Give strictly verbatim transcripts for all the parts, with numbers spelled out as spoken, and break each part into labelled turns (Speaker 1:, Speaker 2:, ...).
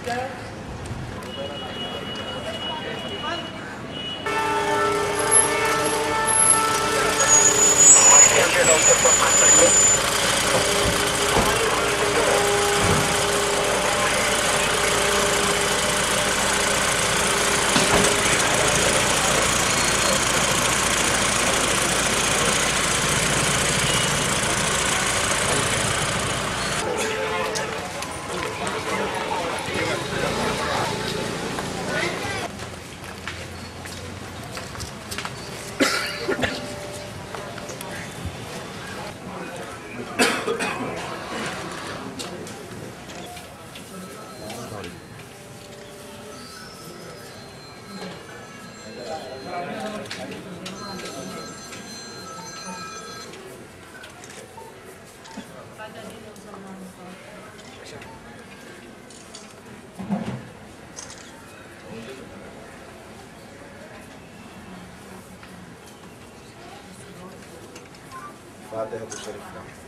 Speaker 1: فاتحة الشريف.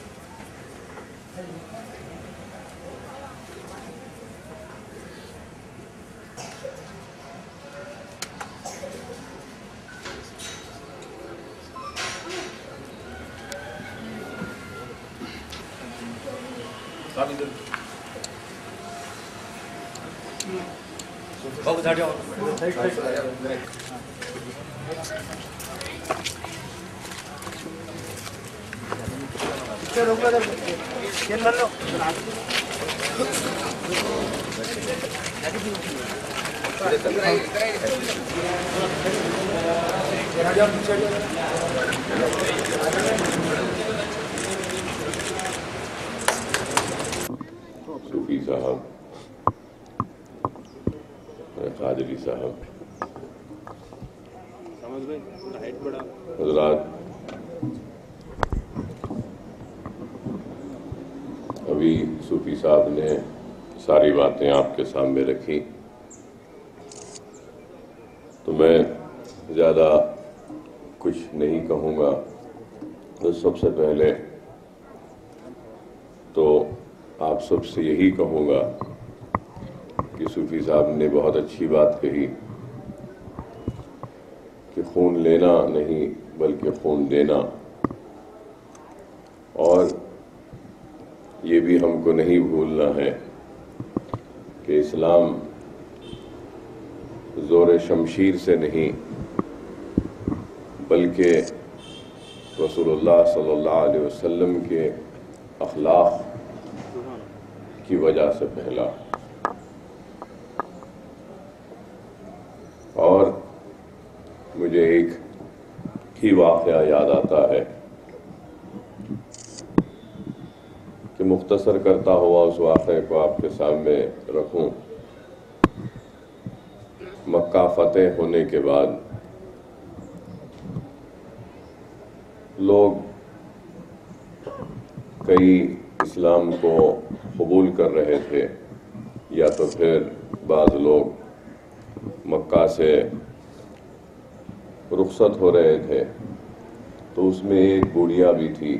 Speaker 2: Bagus aja. Chalo brother. Ken ballo.
Speaker 3: صوفی صاحب، قادری صاحب، حضرات، ابھی صوفی صاحب نے ساری باتیں آپ کے سامنے رکھی، تو میں زیادہ کچھ نہیں کہوں گا۔ تو سب سے پہلے تو آپ سب سے یہی کہوں گا کہ صوفی صاحب نے بہت اچھی بات کہی کہ خون لینا نہیں بلکہ خون دینا، اور یہ بھی ہم کو نہیں بھولنا ہے کہ اسلام زور شمشیر سے نہیں بلکہ رسول اللہ صلی اللہ علیہ وسلم کے اخلاق کی وجہ سے پھیلا۔ اور مجھے ایک ہی واقعہ یاد آتا ہے کہ مختصر کرتا ہوا اس واقعے کو آپ کے سامنے رکھوں۔ مکہ فتح ہونے کے بعد لوگ کئی اسلام کو قبول کر رہے تھے، یا تو پھر بعض لوگ مکہ سے رخصت ہو رہے تھے، تو اس میں ایک بوڑھیا بھی تھی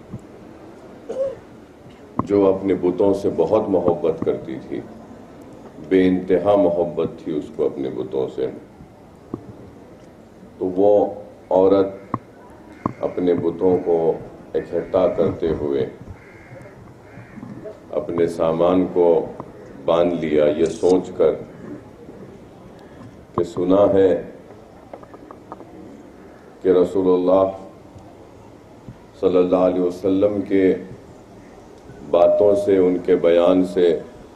Speaker 3: جو اپنے بتوں سے بہت محبت کرتی تھی، بے انتہا محبت تھی اس کو اپنے بتوں سے۔ تو وہ عورت اپنے بتوں کو اکٹھا کرتے ہوئے اپنے سامان کو باندھ لیا، یہ سوچ کر کہ سنا ہے کہ رسول اللہ صلی اللہ علیہ وسلم کے باتوں سے، ان کے بیان سے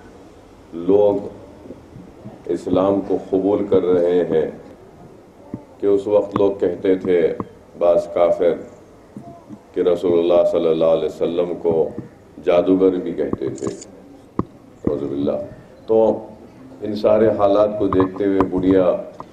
Speaker 3: لوگ اسلام کو قبول کر رہے ہیں، کہ اس وقت لوگ کہتے تھے بعض کافر کہ رسول اللہ صلی اللہ علیہ وسلم کو جادوگر بھی کہتے تھے، اعوذ باللہ۔ تو ان سارے حالات کو دیکھتے ہوئے بڑھیا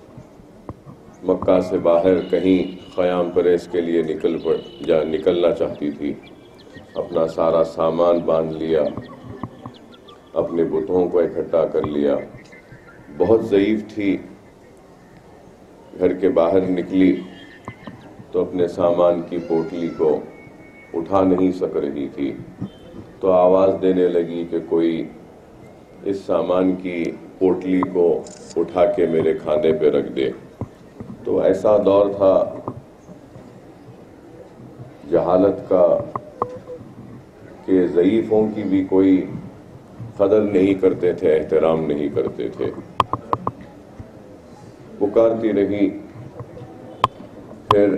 Speaker 3: مکہ سے باہر کہیں قیام پریز کے لیے نکل پڑ جا نکلنا چاہتی تھی، اپنا سارا سامان باندھ لیا، اپنے بتوں کو اکٹھا کر لیا، بہت ضعیف تھی، گھر کے باہر نکلی تو اپنے سامان کی پوٹلی کو اٹھا نہیں سک رہی تھی، تو آواز دینے لگی کہ کوئی اس سامان کی پوٹلی کو اٹھا کے میرے کھانے پہ رکھ دے۔ تو ایسا دور تھا جہالت کا کہ ضعیفوں کی بھی کوئی قدر نہیں کرتے تھے، احترام نہیں کرتے تھے۔ پکارتی رہی، پھر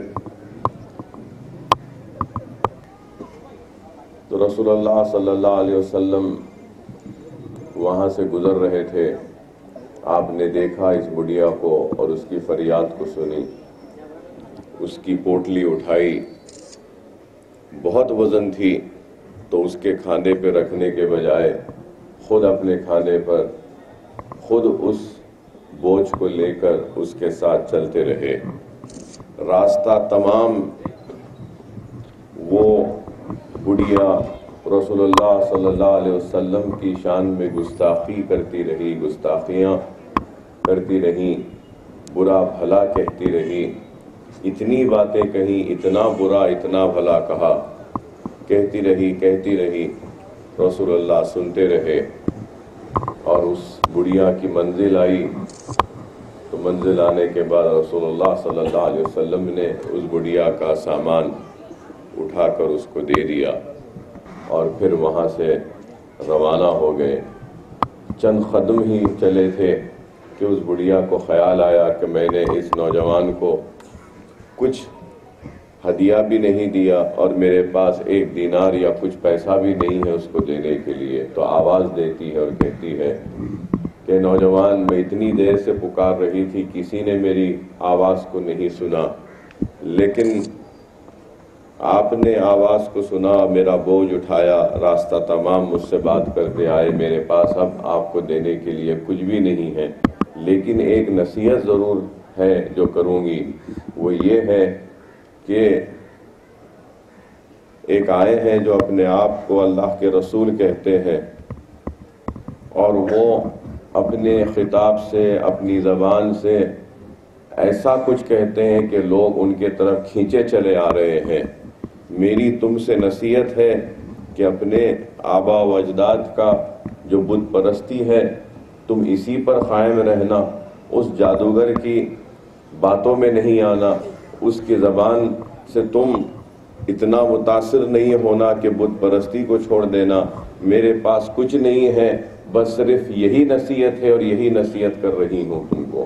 Speaker 3: تو رسول اللہ صلی اللہ علیہ وسلم وہاں سے گزر رہے تھے۔ آپ نے دیکھا اس بڑھیا کو اور اس کی فریاد کو سنی، اس کی پوٹلی اٹھائی، بہت وزن تھی، تو اس کے کھانے پہ رکھنے کے بجائے خود اپنے کھانے پر خود اس بوجھ کو لے کر اس کے ساتھ چلتے رہے۔ راستہ تمام وہ بڑھیا رسول اللہ صلی اللہ علیہ وسلم کی شان میں گستاخی کرتی رہی، گستاخیاں کرتی رہی، برا بھلا کہتی رہی، اتنی باتیں کہیں، اتنا برا اتنا بھلا کہا، کہتی رہی کہتی رہی رسول اللہ سنتے رہے۔ اور اس بڑھیا کی منزل آئی، تو منزل آنے کے بعد رسول اللہ صلی اللہ علیہ وسلم نے اس بڑھیا کا سامان اٹھا کر اس کو دے دیا اور پھر وہاں سے روانہ ہو گئے۔ چند قدم ہی چلے تھے کہ اس بڑھیا کو خیال آیا کہ میں نے اس نوجوان کو کچھ ہدیہ بھی نہیں دیا اور میرے پاس ایک دینار یا کچھ پیسہ بھی نہیں ہے اس کو دینے کے لیے۔ تو آواز دیتی ہے اور کہتی ہے کہ نوجوان، میں اتنی دیر سے پکار رہی تھی، کسی نے میری آواز کو نہیں سنا، لیکن آپ نے آواز کو سنا، میرا بوجھ اٹھایا، راستہ تمام مجھ سے بات کرتے آئے، میرے پاس اب آپ کو دینے کے لیے کچھ بھی نہیں ہے، لیکن ایک نصیحت ضرور ہے جو کروں گی، وہ یہ ہے کہ ایک آئے ہیں جو اپنے آپ کو اللہ کے رسول کہتے ہیں اور وہ اپنے خطاب سے، اپنی زبان سے ایسا کچھ کہتے ہیں کہ لوگ ان کے طرف کھینچے چلے آ رہے ہیں۔ میری تم سے نصیحت ہے کہ اپنے آبا و اجداد کا جو بت پرستی ہے تم اسی پر قائم رہنا، اس جادوگر کی باتوں میں نہیں آنا، اس کی زبان سے تم اتنا متاثر نہیں ہونا کہ بت پرستی کو چھوڑ دینا۔ میرے پاس کچھ نہیں ہے، بس صرف یہی نصیحت ہے اور یہی نصیحت کر رہی ہوں تم کو۔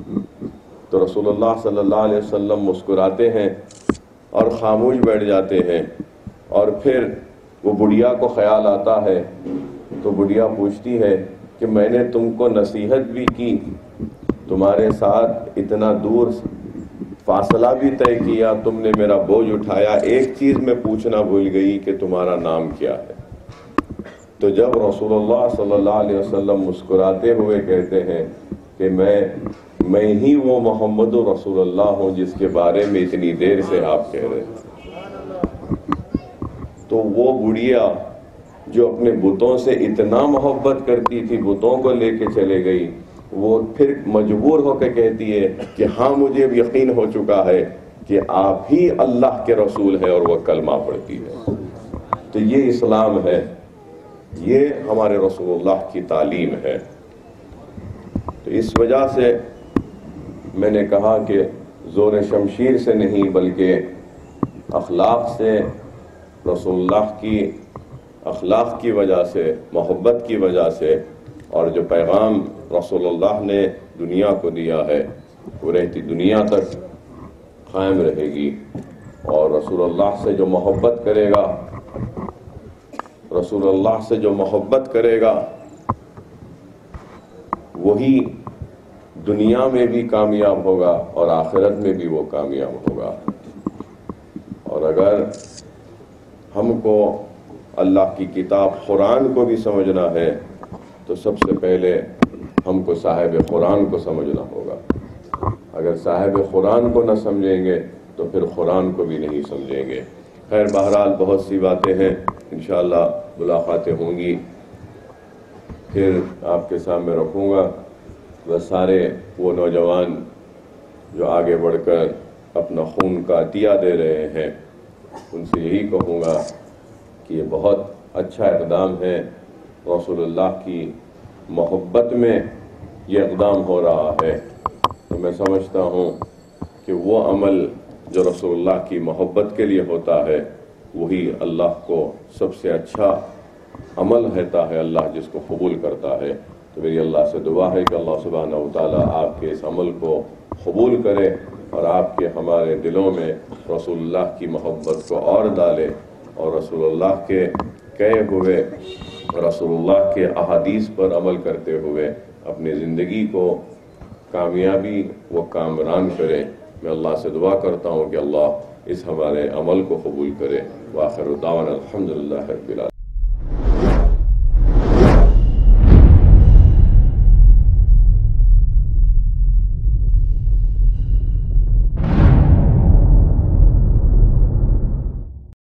Speaker 3: تو رسول اللہ صلی اللہ علیہ وسلم مسکراتے ہیں اور خاموش بیٹھ جاتے ہیں، اور پھر وہ بڑھیا کو خیال آتا ہے تو بڑھیا پوچھتی ہے کہ میں نے تم کو نصیحت بھی کی، تمہارے ساتھ اتنا دور فاصلہ بھی طے کیا، تم نے میرا بوجھ اٹھایا، ایک چیز میں پوچھنا بھول گئی کہ تمہارا نام کیا ہے۔ تو جب رسول اللہ صلی اللہ علیہ وسلم مسکراتے ہوئے کہتے ہیں کہ میں میں ہی وہ محمد رسول اللہ ہوں جس کے بارے میں اتنی دیر سے آپ کہہ رہے ہیں، تو وہ بڑھیا جو اپنے بتوں سے اتنا محبت کرتی تھی، بتوں کو لے کے چلے گئی، وہ پھر مجبور ہو کے کہتی ہے کہ ہاں مجھے یقین ہو چکا ہے کہ آپ ہی اللہ کے رسول ہیں، اور وہ کلمہ پڑھتی ہے۔ تو یہ اسلام ہے، یہ ہمارے رسول اللہ کی تعلیم ہے۔ تو اس وجہ سے میں نے کہا کہ زور شمشیر سے نہیں بلکہ اخلاق سے، رسول اللہ کی اخلاق کی وجہ سے، محبت کی وجہ سے، اور جو پیغام رسول اللہ نے دنیا کو دیا ہے وہ رہتی دنیا تک قائم رہے گی۔ اور رسول اللہ سے جو محبت کرے گا، رسول اللہ سے جو محبت کرے گا وہی دنیا میں بھی کامیاب ہوگا اور آخرت میں بھی وہ کامیاب ہوگا۔ اور اگر ہم کو اللہ کی کتاب قرآن کو بھی سمجھنا ہے تو سب سے پہلے ہم کو صاحب قرآن کو سمجھنا ہوگا۔ اگر صاحب قرآن کو نہ سمجھیں گے تو پھر قرآن کو بھی نہیں سمجھیں گے۔ خیر بہرحال بہت سی باتیں ہیں، انشاءاللہ ملاقاتیں ہوں گی، پھر آپ کے سامنے رکھوں گا۔ وہ سارے وہ نوجوان جو آگے بڑھ کر اپنا خون کا عطیہ دے رہے ہیں، ان سے یہی کہوں گا کہ یہ بہت اچھا اقدام ہے، رسول اللہ کی محبت میں یہ اقدام ہو رہا ہے تو میں سمجھتا ہوں کہ وہ عمل جو رسول اللہ کی محبت کے لیے ہوتا ہے وہی اللہ کو سب سے اچھا عمل ہوتا ہے، اللہ جس کو قبول کرتا ہے۔ تو میری اللہ سے دعا ہے کہ اللہ سبحانہ و تعالیٰ آپ کے اس عمل کو قبول کرے اور آپ کے ہمارے دلوں میں رسول اللہ کی محبت کو اور ڈالے، اور رسول اللہ کے کہے ہوئے رسول اللہ کے احادیث پر عمل کرتے ہوئے اپنی زندگی کو کامیابی و کامران کرے۔ میں اللہ سے دعا کرتا ہوں کہ اللہ اس ہمارے عمل کو قبول کرے۔ وآخر دعوانا الحمدللہ رب العالمین۔